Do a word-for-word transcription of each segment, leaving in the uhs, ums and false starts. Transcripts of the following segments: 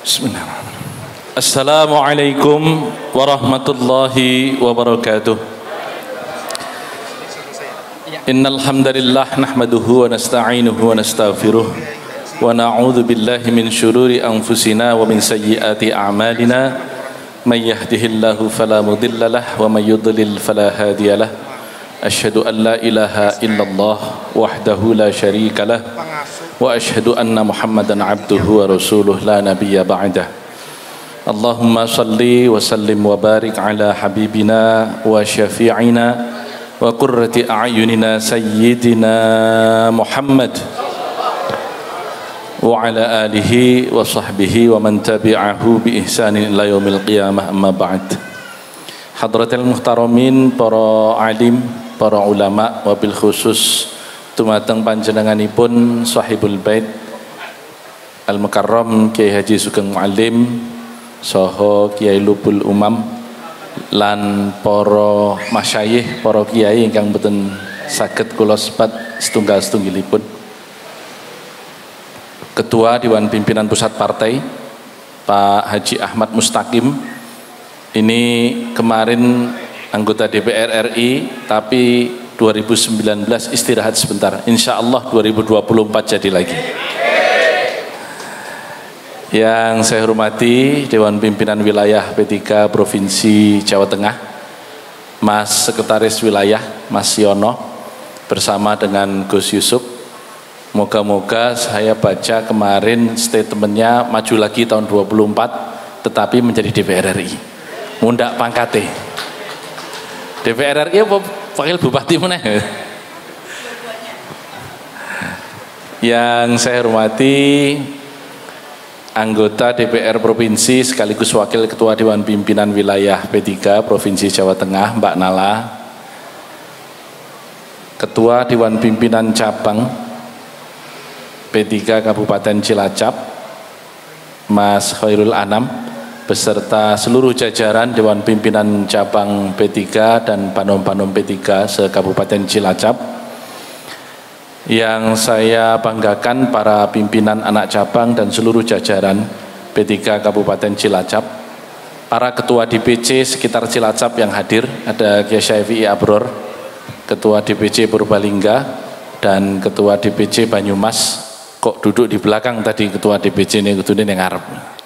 Bismillahirrahmanirrahim. Assalamualaikum warahmatullahi wabarakatuh. Innal hamdalillah nahmaduhu wa nasta'inuhu wa nastaghfiruh wa na'udzu billahi min syururi anfusina wa min sayyiati a'malina. May yahdihillahu fala mudilla lahu wa may yudlil fala hadiya lahu. Asyhadu an la ilaha illallah wahdahu la syarika lahu wa asyhadu anna Muhammadan abduhu wa rasuluh la nabiyya ba'dah. Allahumma salli wa sallim wa barik ala habibina wa syafi'ina wa qurrati a'yunina sayyidina Muhammad wa ala alihi wa sahbihi wa man tabi'ahu bi ihsanin ila yaumil qiyamah, amma ba'd. Hadratil muhtaramin, para alim, para ulama, wabil khusus tumateng panjenenganipun sahibul bait Al-Mukarram Kiai Haji Sugeng Muallim saha Kiai Lubul Umam lan para masyayikh, para kiai ingkang boten saged kula sebat setunggal-setunggilipun. Ketua Dewan Pimpinan Pusat Partai Pak Haji Ahmad Mustaqim, ini kemarin anggota D P R R I tapi dua ribu sembilan belas istirahat sebentar, insya Allah dua ribu dua puluh empat jadi lagi. Yang saya hormati Dewan Pimpinan Wilayah P tiga Provinsi Jawa Tengah, Mas Sekretaris Wilayah Mas Yono bersama dengan Gus Yusuf. Moga-moga saya baca kemarin statementnya maju lagi tahun dua puluh empat tetapi menjadi D P R R I, mundak pangkate D P R R I apa wakil bupati mana? Yang saya hormati anggota D P R Provinsi sekaligus wakil ketua Dewan Pimpinan Wilayah P tiga Provinsi Jawa Tengah Mbak Nala, ketua Dewan Pimpinan Cabang P tiga Kabupaten Cilacap Mas Khairul Anam beserta seluruh jajaran Dewan Pimpinan Cabang P tiga dan Panom-Panom P tiga se-Kabupaten Cilacap. Yang saya banggakan para pimpinan anak cabang dan seluruh jajaran P tiga Kabupaten Cilacap, para ketua D P C sekitar Cilacap yang hadir, ada Kiai Syafi'i Abror, ketua D P C Purbalingga dan ketua D P C Banyumas. Kok duduk di belakang tadi ketua D P C ini, ketua ini yang ngarep.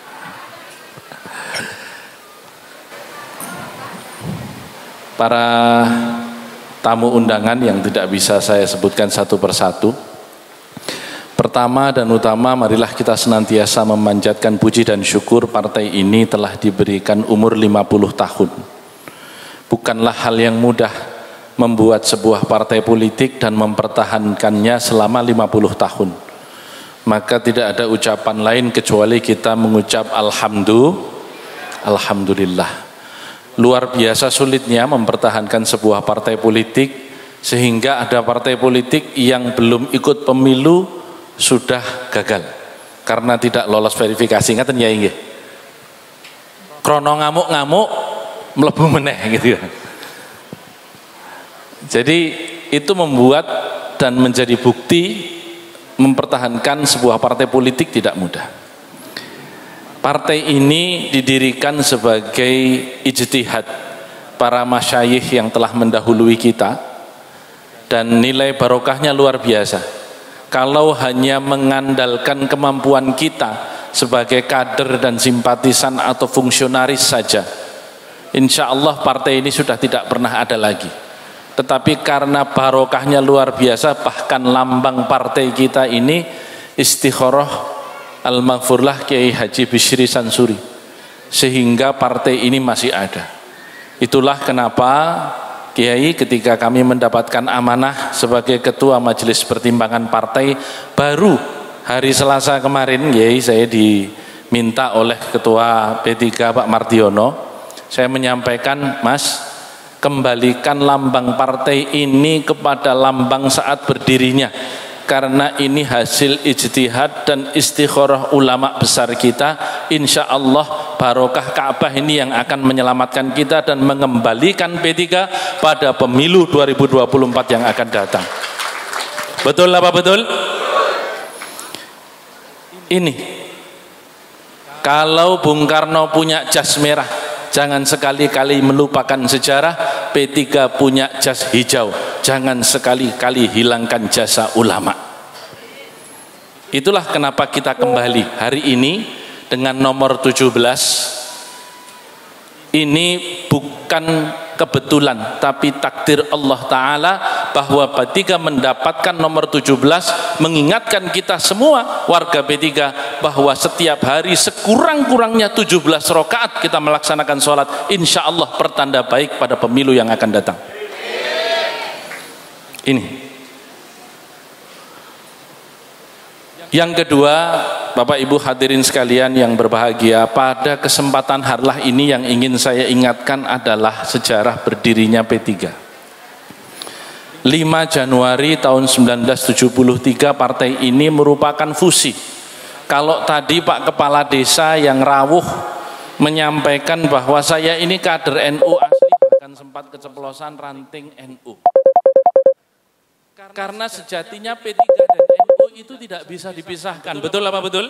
Para tamu undangan yang tidak bisa saya sebutkan satu persatu. Pertama dan utama, marilah kita senantiasa memanjatkan puji dan syukur partai ini telah diberikan umur lima puluh tahun. Bukanlah hal yang mudah membuat sebuah partai politik dan mempertahankannya selama lima puluh tahun. Maka tidak ada ucapan lain kecuali kita mengucap alhamdulillah. Alhamdulillah. Luar biasa sulitnya mempertahankan sebuah partai politik, sehingga ada partai politik yang belum ikut pemilu sudah gagal karena tidak lolos verifikasi. Ngaten ya nggih. Krono ngamuk-ngamuk mlebu meneh gitu ya. Jadi itu membuat dan menjadi bukti mempertahankan sebuah partai politik tidak mudah. Partai ini didirikan sebagai ijtihad para masyayikh yang telah mendahului kita, dan nilai barokahnya luar biasa. Kalau hanya mengandalkan kemampuan kita sebagai kader dan simpatisan atau fungsionaris saja, insya Allah partai ini sudah tidak pernah ada lagi. Tetapi karena barokahnya luar biasa, bahkan lambang partai kita ini istikharah Al-Maghfurlah Kiai Haji Bishri Sansuri, sehingga partai ini masih ada. Itulah kenapa Kiai ketika kami mendapatkan amanah sebagai ketua Majelis Pertimbangan Partai, baru hari Selasa kemarin Kiai saya diminta oleh ketua P tiga Pak Mardiono, saya menyampaikan, Mas, kembalikan lambang partai ini kepada lambang saat berdirinya, karena ini hasil ijtihad dan istikharah ulama besar kita. Insya Allah barokah Ka'bah ini yang akan menyelamatkan kita dan mengembalikan P tiga pada pemilu dua ribu dua puluh empat yang akan datang. Betul apa betul? Ini kalau Bung Karno punya jas merah, jangan sekali-kali melupakan sejarah. P tiga punya jas hijau, jangan sekali-kali hilangkan jasa ulama. Itulah kenapa kita kembali hari ini dengan nomor tujuh belas. Ini bukan kebetulan, tapi takdir Allah Ta'ala bahwa P tiga mendapatkan nomor tujuh belas, mengingatkan kita semua warga P tiga bahwa setiap hari sekurang-kurangnya tujuh belas rakaat kita melaksanakan sholat, insya Allah pertanda baik pada pemilu yang akan datang. Ini yang kedua, Bapak Ibu hadirin sekalian yang berbahagia, pada kesempatan harlah ini yang ingin saya ingatkan adalah sejarah berdirinya P tiga. lima Januari tahun seribu sembilan ratus tujuh puluh tiga partai ini merupakan fusi. Kalau tadi Pak Kepala Desa yang rawuh menyampaikan bahwa saya ini kader N U asli, bahkan sempat keceplosan ranting N U. Karena sejatinya P tiga dan N U itu tidak bisa dipisahkan. Betul apa betul?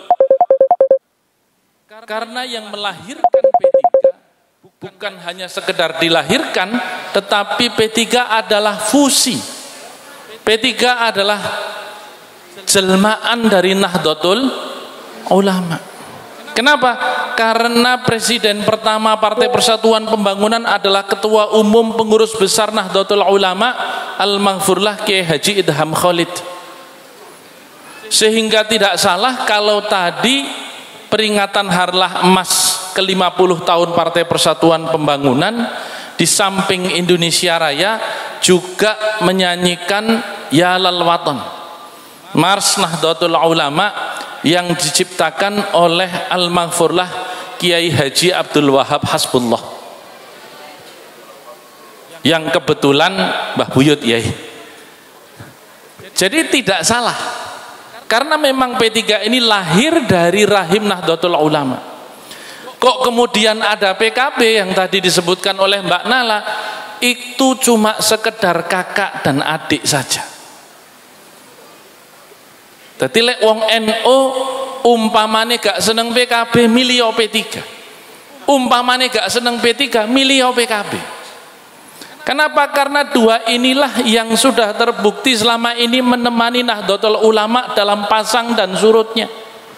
Karena yang melahirkan P tiga bukan hanya sekedar dilahirkan, tetapi P tiga adalah fusi. P tiga adalah jelmaan dari Nahdlatul Ulama. Kenapa? Karena presiden pertama Partai Persatuan Pembangunan adalah Ketua Umum Pengurus Besar Nahdlatul Ulama Al-Maghfurlah Kiai Haji Idham Khalid. Sehingga tidak salah kalau tadi peringatan harlah emas ke lima puluh tahun Partai Persatuan Pembangunan di samping Indonesia Raya juga menyanyikan Ya Lal Watan, Mars Nahdlatul Ulama yang diciptakan oleh Al-Maghfurlah Kiai Haji Abdul Wahab Hasbullah, yang kebetulan Mbah Buyut Yai. Jadi tidak salah, karena memang P tiga ini lahir dari rahim Nahdlatul Ulama. Kok kemudian ada P K B yang tadi disebutkan oleh Mbak Nala, itu cuma sekedar kakak dan adik saja. Dadi lek wong N U umpamane gak seneng P K B milih P tiga. Umpamane gak seneng P tiga milih P K B. Kenapa? Karena dua inilah yang sudah terbukti selama ini menemani Nahdlatul Ulama dalam pasang dan surutnya.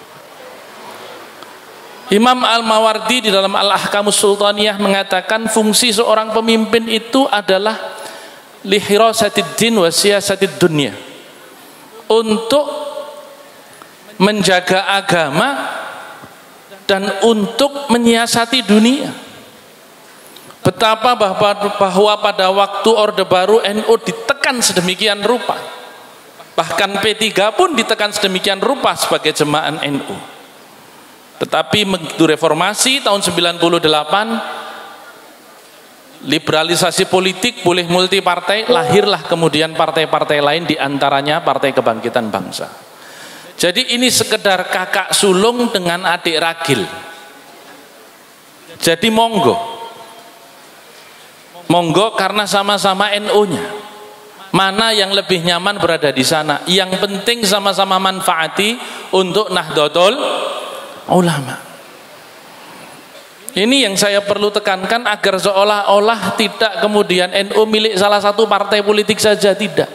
Imam Al-Mawardi di dalam Al-Ahkamus Sultaniyah mengatakan fungsi seorang pemimpin itu adalah lihirasatid din wa siyasatid dunya, untuk menjaga agama dan untuk menyiasati dunia. Betapa bahwa pada waktu Orde Baru N U ditekan sedemikian rupa, bahkan P tiga pun ditekan sedemikian rupa sebagai jemaah N U. Tetapi begitu reformasi tahun sembilan puluh delapan, liberalisasi politik, boleh multi partai, lahirlah kemudian partai-partai lain, diantaranya Partai Kebangkitan Bangsa. Jadi ini sekedar kakak sulung dengan adik ragil. Jadi monggo, monggo karena sama-sama N U-nya. Mana yang lebih nyaman berada di sana. Yang penting sama-sama manfaati untuk Nahdlatul Ulama. Ini yang saya perlu tekankan agar seolah-olah tidak kemudian N U milik salah satu partai politik saja, tidak.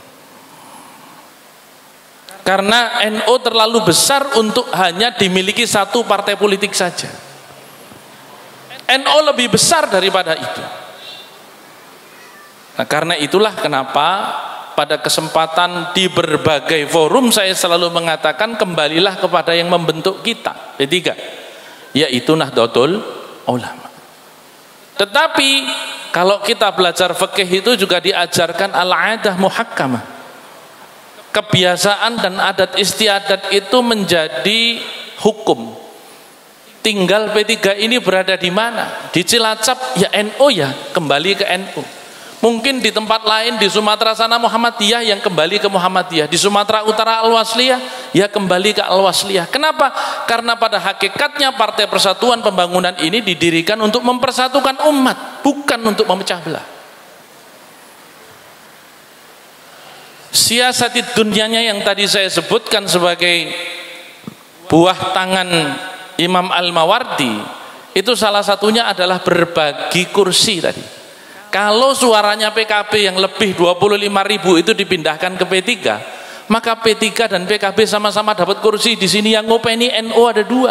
Karena N U terlalu besar untuk hanya dimiliki satu partai politik saja. N U lebih besar daripada itu. Nah, karena itulah kenapa pada kesempatan di berbagai forum saya selalu mengatakan kembalilah kepada yang membentuk kita, P tiga, yaitu Nahdlatul Ulama. Tetapi kalau kita belajar fikih itu juga diajarkan al-adah muhakkamah. Kebiasaan dan adat istiadat itu menjadi hukum. Tinggal P tiga ini berada di mana? Di Cilacap ya N U, ya kembali ke N U. Mungkin di tempat lain di Sumatera sana Muhammadiyah, yang kembali ke Muhammadiyah. Di Sumatera Utara Al-Wasliyah, ya kembali ke Al-Wasliyah. Kenapa? Karena pada hakikatnya Partai Persatuan Pembangunan ini didirikan untuk mempersatukan umat, bukan untuk memecah belah. Siasati dunianya yang tadi saya sebutkan sebagai buah tangan Imam Al-Mawardi itu salah satunya adalah berbagi kursi tadi. Kalau suaranya P K B yang lebih dua puluh lima ribu itu dipindahkan ke P tiga, maka P tiga dan P K B sama-sama dapat kursi. Di sini yang ngopeni N U ada dua.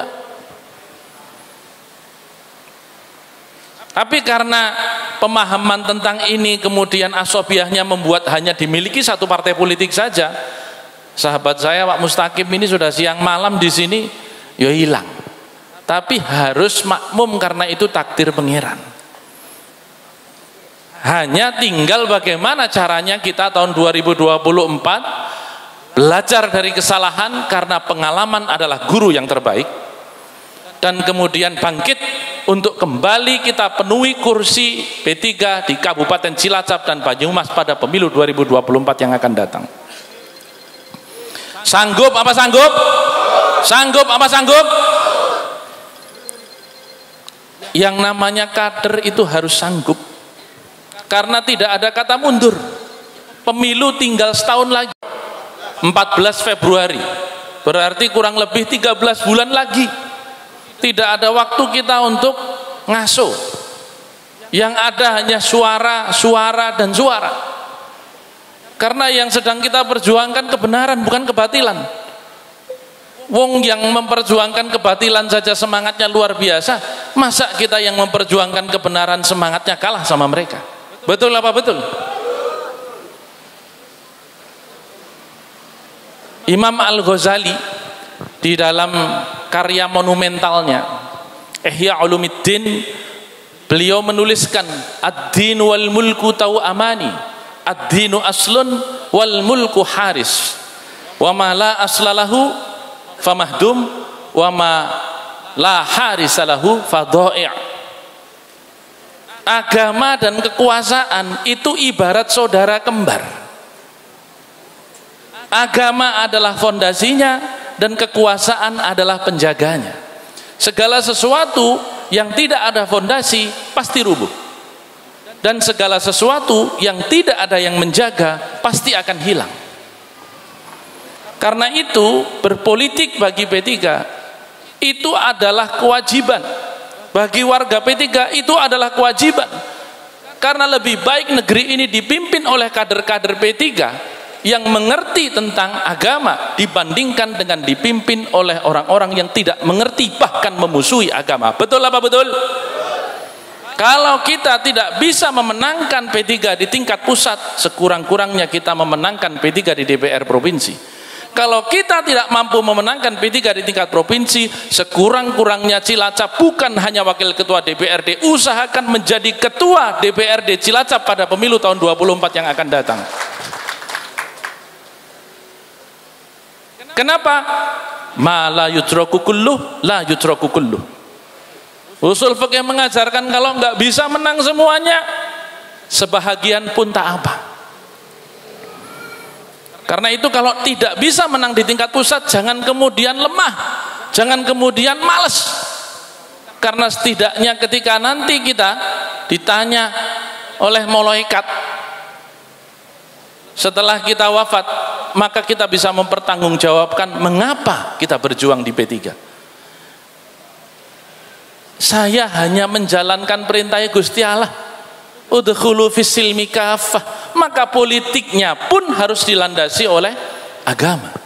Tapi karena pemahaman tentang ini kemudian asobiahnya membuat hanya dimiliki satu partai politik saja. Sahabat saya Pak Mustaqim ini sudah siang malam di sini, ya hilang. Tapi harus makmum karena itu takdir pangeran. Hanya tinggal bagaimana caranya kita tahun dua ribu dua puluh empat belajar dari kesalahan, karena pengalaman adalah guru yang terbaik, dan kemudian bangkit untuk kembali kita penuhi kursi P tiga di Kabupaten Cilacap dan Banyumas pada pemilu dua ribu dua puluh empat yang akan datang. Sanggup apa sanggup? Sanggup apa sanggup? Yang namanya kader itu harus sanggup, karena tidak ada kata mundur. Pemilu tinggal setahun lagi, empat belas Februari, berarti kurang lebih tiga belas bulan lagi. Tidak ada waktu kita untuk ngaso. Yang ada hanya suara, suara, dan suara. Karena yang sedang kita perjuangkan kebenaran, bukan kebatilan. Wong yang memperjuangkan kebatilan saja semangatnya luar biasa, masa kita yang memperjuangkan kebenaran semangatnya kalah sama mereka? Betul apa betul? Imam Al-Ghazali di dalam karya monumentalnya Ihya Ulumuddin, beliau menuliskan ad-din wal mulku tau'amani, ad-dinu aslun wal mulku haris, wa ma la aslalahu famahdum, wa ma la harisalahu fadha'i'. Agama dan kekuasaan itu ibarat saudara kembar. Agama adalah fondasinya dan kekuasaan adalah penjaganya. Segala sesuatu yang tidak ada fondasi pasti rubuh, dan segala sesuatu yang tidak ada yang menjaga pasti akan hilang. Karena itu berpolitik bagi P tiga itu adalah kewajiban. Bagi warga P tiga itu adalah kewajiban, karena lebih baik negeri ini dipimpin oleh kader-kader P tiga yang mengerti tentang agama dibandingkan dengan dipimpin oleh orang-orang yang tidak mengerti, bahkan memusuhi agama. Betul apa betul? Kalau kita tidak bisa memenangkan P tiga di tingkat pusat, sekurang-kurangnya kita memenangkan P tiga di D P R provinsi. Kalau kita tidak mampu memenangkan P tiga di tingkat provinsi, sekurang-kurangnya Cilacap bukan hanya wakil ketua D P R D, usahakan menjadi ketua D P R D Cilacap pada pemilu tahun dua puluh empat yang akan datang. Kenapa? Ma la yutraku kulluh, la yutraku kulluh. Usul fikih mengajarkan kalau nggak bisa menang semuanya, sebahagian pun tak apa. Karena itu kalau tidak bisa menang di tingkat pusat, jangan kemudian lemah, jangan kemudian malas. Karena setidaknya ketika nanti kita ditanya oleh malaikat setelah kita wafat, maka kita bisa mempertanggungjawabkan mengapa kita berjuang di P tiga. Saya hanya menjalankan perintah Gusti Allah, udkhulu fis-silmi kaffah, maka politiknya pun harus dilandasi oleh agama.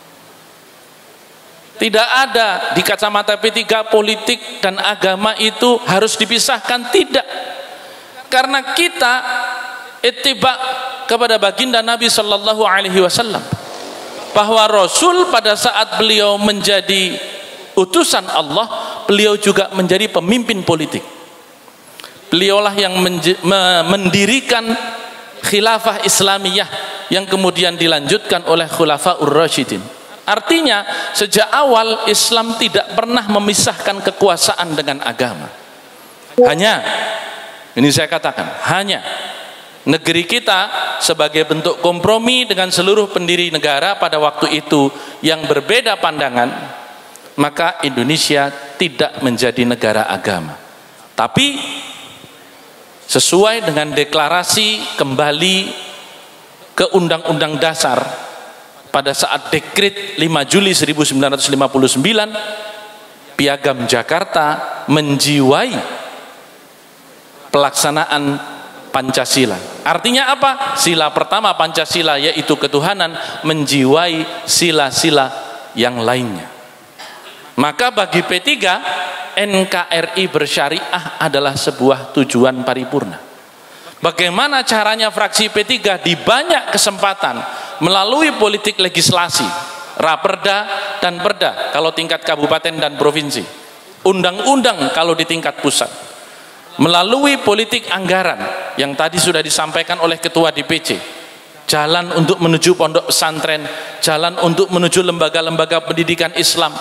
Tidak ada di kacamata P tiga politik dan agama itu harus dipisahkan, tidak. Karena kita ittiba kepada baginda Nabi Sallallahu Alaihi Wasallam, bahwa Rasul pada saat beliau menjadi utusan Allah, beliau juga menjadi pemimpin politik. Beliaulah yang mendirikan khilafah Islamiyah yang kemudian dilanjutkan oleh Khulafaur Rasyidin. Artinya sejak awal Islam tidak pernah memisahkan kekuasaan dengan agama. Hanya, ini saya katakan, hanya negeri kita sebagai bentuk kompromi dengan seluruh pendiri negara pada waktu itu yang berbeda pandangan, maka Indonesia tidak menjadi negara agama. Tapi sesuai dengan deklarasi kembali ke Undang-Undang Dasar pada saat dekret lima Juli seribu sembilan ratus lima puluh sembilan, P Piagam Jakarta menjiwai pelaksanaan Pancasila. Artinya apa? Sila pertama Pancasila yaitu ketuhanan menjiwai sila-sila yang lainnya. Maka bagi P tiga, N K R I bersyariah adalah sebuah tujuan paripurna. Bagaimana caranya fraksi P tiga di banyak kesempatan melalui politik legislasi, raperda dan perda kalau tingkat kabupaten dan provinsi, undang-undang kalau di tingkat pusat, melalui politik anggaran yang tadi sudah disampaikan oleh Ketua D P C, jalan untuk menuju pondok pesantren, jalan untuk menuju lembaga-lembaga pendidikan Islam,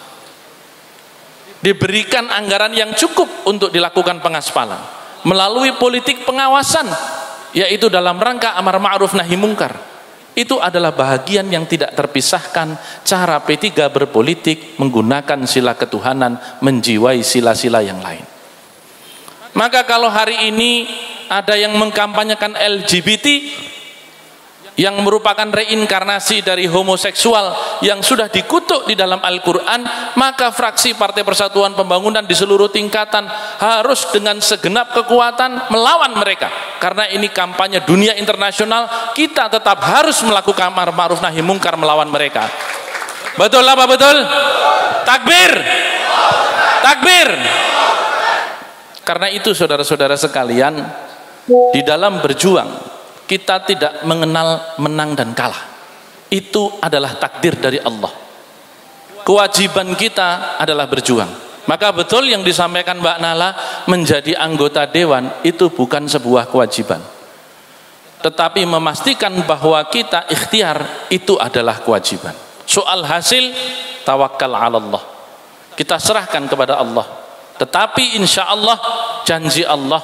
diberikan anggaran yang cukup untuk dilakukan pengaspalan, melalui politik pengawasan yaitu dalam rangka amar ma'ruf nahi mungkar. Itu adalah bahagian yang tidak terpisahkan cara P tiga berpolitik menggunakan sila ketuhanan menjiwai sila-sila yang lain. Maka kalau hari ini ada yang mengkampanyekan L G B T yang merupakan reinkarnasi dari homoseksual yang sudah dikutuk di dalam Al-Quran, maka fraksi Partai Persatuan Pembangunan di seluruh tingkatan harus dengan segenap kekuatan melawan mereka. Karena ini kampanye dunia internasional, kita tetap harus melakukan amar ma'ruf nahi mungkar melawan mereka. Betul apa betul? Takbir! Takbir! Karena itu saudara-saudara sekalian, di dalam berjuang kita tidak mengenal menang dan kalah. Itu adalah takdir dari Allah. Kewajiban kita adalah berjuang. Maka betul yang disampaikan Mbak Nala, menjadi anggota dewan itu bukan sebuah kewajiban, tetapi memastikan bahwa kita ikhtiar itu adalah kewajiban. Soal hasil, tawakal ala Allah, kita serahkan kepada Allah. Tetapi insya Allah, janji Allah,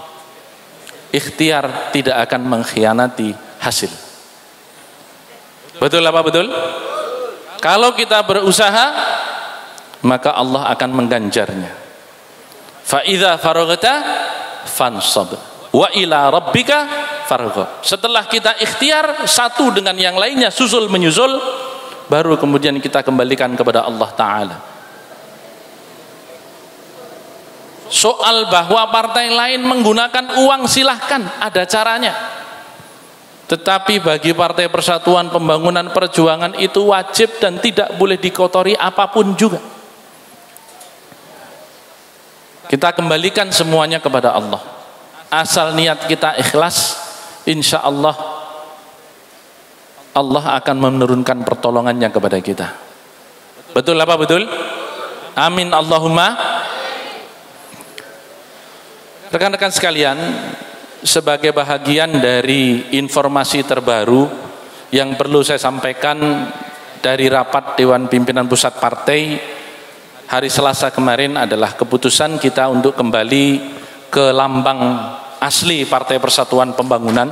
ikhtiar tidak akan mengkhianati hasil. Betul apa betul? Kalau kita berusaha, maka Allah akan mengganjarnya. Fa idza faraghta fansab wa ila rabbika farghab. Setelah kita ikhtiar satu dengan yang lainnya susul menyusul, baru kemudian kita kembalikan kepada Allah Ta'ala. Soal bahwa partai lain menggunakan uang, silahkan, ada caranya. Tetapi bagi Partai Persatuan Pembangunan Perjuangan itu wajib dan tidak boleh dikotori apapun juga. Kita kembalikan semuanya kepada Allah. Asal niat kita ikhlas, insya Allah Allah akan menurunkan pertolongannya kepada kita. Betul apa betul? Amin Allahumma. Rekan-rekan sekalian, sebagai bahagian dari informasi terbaru yang perlu saya sampaikan dari rapat Dewan Pimpinan Pusat Partai hari Selasa kemarin adalah keputusan kita untuk kembali ke lambang asli Partai Persatuan Pembangunan.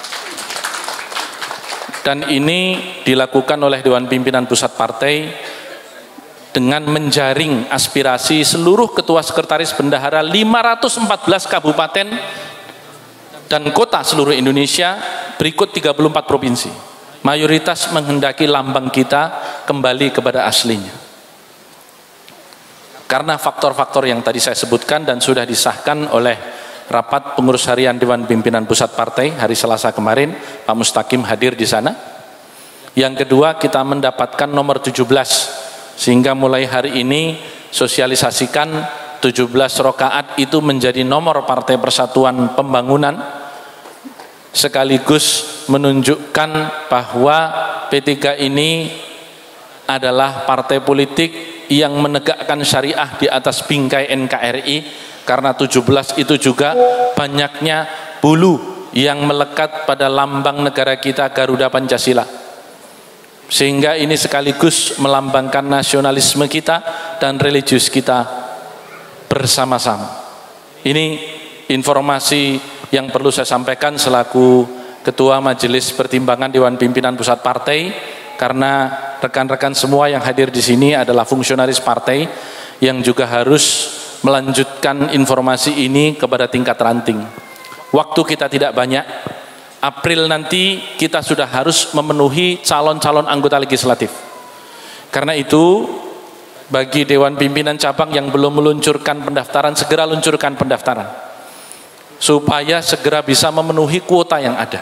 Dan ini dilakukan oleh Dewan Pimpinan Pusat Partai dengan menjaring aspirasi seluruh ketua sekretaris bendahara lima ratus empat belas kabupaten dan kota seluruh Indonesia, berikut tiga puluh empat provinsi. Mayoritas menghendaki lambang kita kembali kepada aslinya. Karena faktor-faktor yang tadi saya sebutkan dan sudah disahkan oleh rapat pengurus harian Dewan Pimpinan Pusat Partai hari Selasa kemarin, Pak Mustaqim hadir di sana. Yang kedua, kita mendapatkan nomor tujuh belas, sehingga mulai hari ini sosialisasikan tujuh belas rakaat itu menjadi nomor Partai Persatuan Pembangunan, sekaligus menunjukkan bahwa P tiga ini adalah partai politik yang menegakkan syariah di atas bingkai N K R I. Karena tujuh belas itu juga banyaknya bulu yang melekat pada lambang negara kita, Garuda Pancasila. Sehingga ini sekaligus melambangkan nasionalisme kita dan religius kita bersama-sama. Ini informasi yang perlu saya sampaikan selaku Ketua Majelis Pertimbangan Dewan Pimpinan Pusat Partai, karena rekan-rekan semua yang hadir di sini adalah fungsionaris partai yang juga harus melanjutkan informasi ini kepada tingkat ranting. Waktu kita tidak banyak. April nanti kita sudah harus memenuhi calon-calon anggota legislatif. Karena itu Bagi Dewan Pimpinan Cabang yang belum meluncurkan pendaftaran, segera luncurkan pendaftaran supaya segera bisa memenuhi kuota yang ada.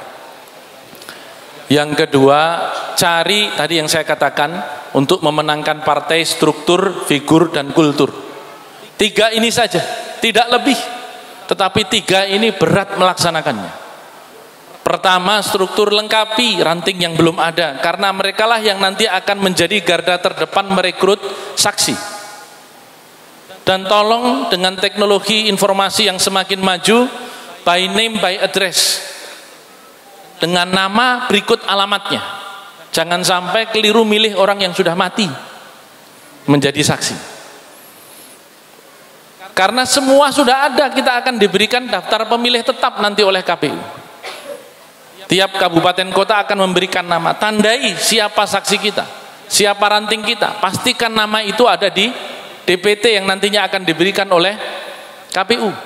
Yang kedua, cari tadi yang saya katakan untuk memenangkan partai, struktur, figur, dan kultur. Tiga ini saja, tidak lebih. Tetapi tiga ini berat melaksanakannya. Pertama, struktur lengkapi ranting yang belum ada, karena merekalah yang nanti akan menjadi garda terdepan merekrut saksi. Dan tolong dengan teknologi informasi yang semakin maju, by name by address, dengan nama berikut alamatnya. Jangan sampai keliru milih orang yang sudah mati menjadi saksi. Karena semua sudah ada, kita akan diberikan daftar pemilih tetap nanti oleh K P U. Tiap kabupaten kota akan memberikan nama, tandai siapa saksi kita, siapa ranting kita, pastikan nama itu ada di D P T yang nantinya akan diberikan oleh K P U.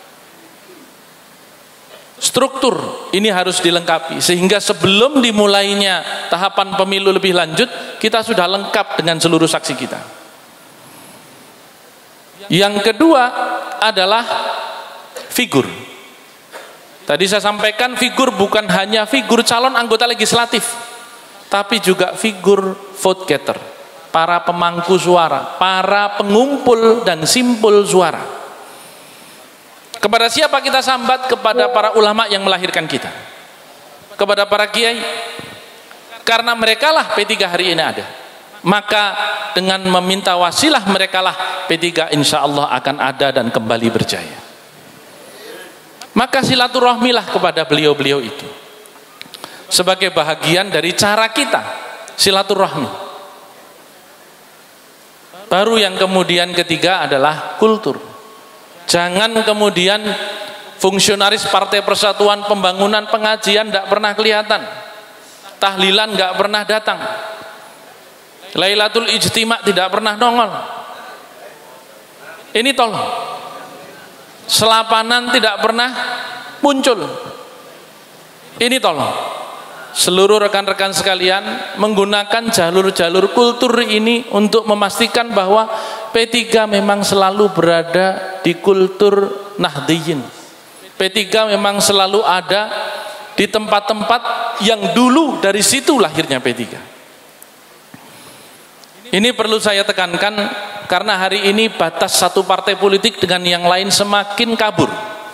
Struktur ini harus dilengkapi sehingga sebelum dimulainya tahapan pemilu lebih lanjut, kita sudah lengkap dengan seluruh saksi kita. Yang kedua adalah figur. Tadi saya sampaikan figur bukan hanya figur calon anggota legislatif, tapi juga figur vote getter, para pemangku suara, para pengumpul dan simpul suara. Kepada siapa kita sambat? Kepada para ulama yang melahirkan kita, kepada para kiai, karena merekalah P tiga hari ini ada. Maka dengan meminta wasilah merekalah P tiga insya Allah akan ada dan kembali berjaya. Maka silaturahmilah kepada beliau-beliau itu sebagai bahagian dari cara kita silaturahmi. Baru yang kemudian ketiga adalah kultur. Jangan kemudian fungsionaris Partai Persatuan Pembangunan pengajian tidak pernah kelihatan, tahlilan nggak pernah datang, Lailatul Ijtima tidak pernah nongol. Ini tolong, selapanan tidak pernah muncul. Ini tolong, seluruh rekan-rekan sekalian menggunakan jalur-jalur kultur ini untuk memastikan bahwa P tiga memang selalu berada di kultur Nahdliyin. P tiga memang selalu ada di tempat-tempat yang dulu dari situ lahirnya P tiga. Ini perlu saya tekankan karena hari ini batas satu partai politik dengan yang lain semakin kabur.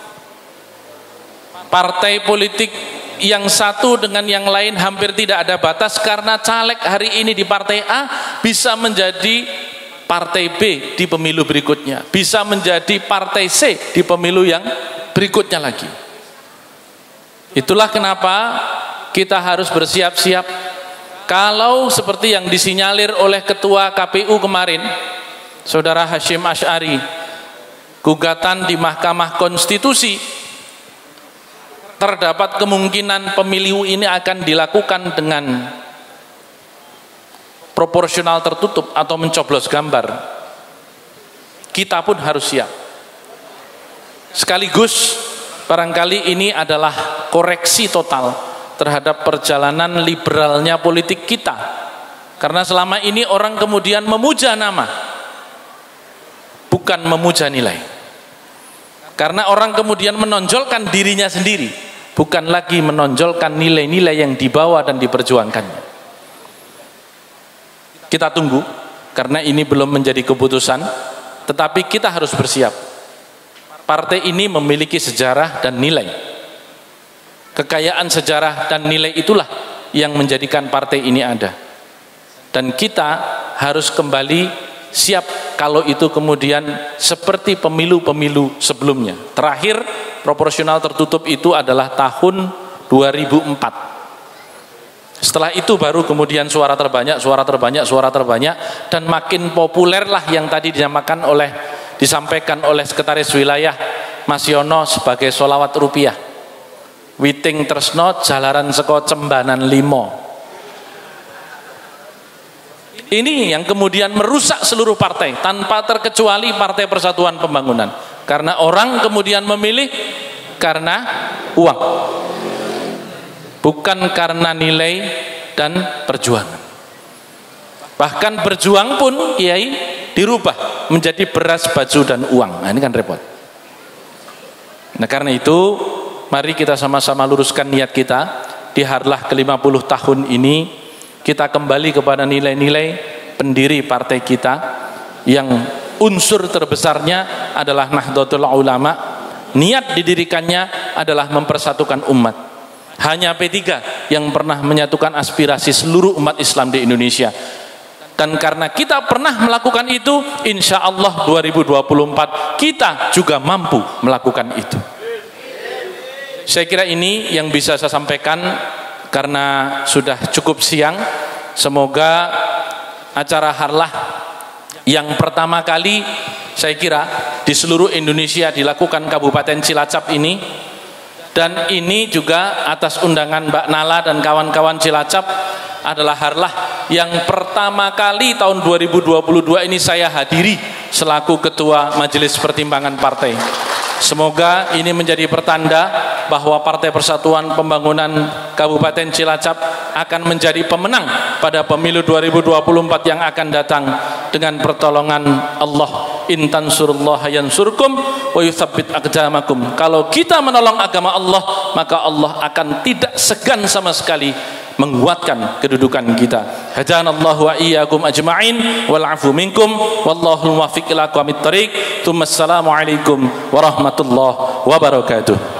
Partai politik yang satu dengan yang lain hampir tidak ada batas karena caleg hari ini di partai A bisa menjadi partai B di pemilu berikutnya, bisa menjadi partai C di pemilu yang berikutnya lagi. Itulah kenapa kita harus bersiap-siap. Kalau seperti yang disinyalir oleh Ketua K P U kemarin, Saudara Hasyim Asy'ari, gugatan di Mahkamah Konstitusi, terdapat kemungkinan pemilu ini akan dilakukan dengan proporsional tertutup atau mencoblos gambar. Kita pun harus siap. Sekaligus barangkali ini adalah koreksi total terhadap perjalanan liberalnya politik kita, karena selama ini orang kemudian memuja nama, bukan memuja nilai. Karena orang kemudian menonjolkan dirinya sendiri, bukan lagi menonjolkan nilai-nilai yang dibawa dan diperjuangkannya. Kita tunggu, karena ini belum menjadi keputusan, tetapi kita harus bersiap. Partai ini memiliki sejarah dan nilai. Kekayaan sejarah dan nilai itulah yang menjadikan partai ini ada. Dan kita harus kembali siap kalau itu kemudian seperti pemilu-pemilu sebelumnya. Terakhir proporsional tertutup itu adalah tahun dua ribu empat. Setelah itu baru kemudian suara terbanyak, suara terbanyak, suara terbanyak, dan makin populerlah yang tadi dinamakan oleh disampaikan oleh Sekretaris Wilayah Mas Yono sebagai sholawat rupiah. Witing tresno jalaran seko cembanan limo. Ini yang kemudian merusak seluruh partai tanpa terkecuali Partai Persatuan Pembangunan. Karena orang kemudian memilih karena uang, bukan karena nilai dan perjuangan. Bahkan berjuang pun, Kiai, dirubah menjadi beras, baju, dan uang. Nah, ini kan repot. Nah, karena itu mari kita sama-sama luruskan niat kita di Harlah ke lima puluh tahun ini, kita kembali kepada nilai-nilai pendiri partai kita yang unsur terbesarnya adalah Nahdlatul Ulama. Niat didirikannya adalah mempersatukan umat. Hanya P tiga yang pernah menyatukan aspirasi seluruh umat Islam di Indonesia. Dan karena kita pernah melakukan itu, insya Allah dua ribu dua puluh empat kita juga mampu melakukan itu. Saya kira ini yang bisa saya sampaikan karena sudah cukup siang. Semoga acara Harlah yang pertama kali saya kira di seluruh Indonesia dilakukan Kabupaten Cilacap ini, dan ini juga atas undangan Mbak Nala dan kawan-kawan Cilacap, adalah Harlah yang pertama kali tahun dua ribu dua puluh dua ini saya hadiri selaku Ketua Majelis Pertimbangan Partai. Semoga ini menjadi pertanda bahwa Partai Persatuan Pembangunan Kabupaten Cilacap akan menjadi pemenang pada pemilu dua ribu dua puluh empat yang akan datang dengan pertolongan Allah. In tansurullaha yansurkum wa yutsabbit aqdamakum. Kalau kita menolong agama Allah, maka Allah akan tidak segan sama sekali menguatkan kedudukan kita. Hadanallahu wa iyyakum ajma'in wal 'afu minkum wallahu muwaffiq ila aqwamit thariq. Assalamu alaikum warahmatullahi wabarakatuh.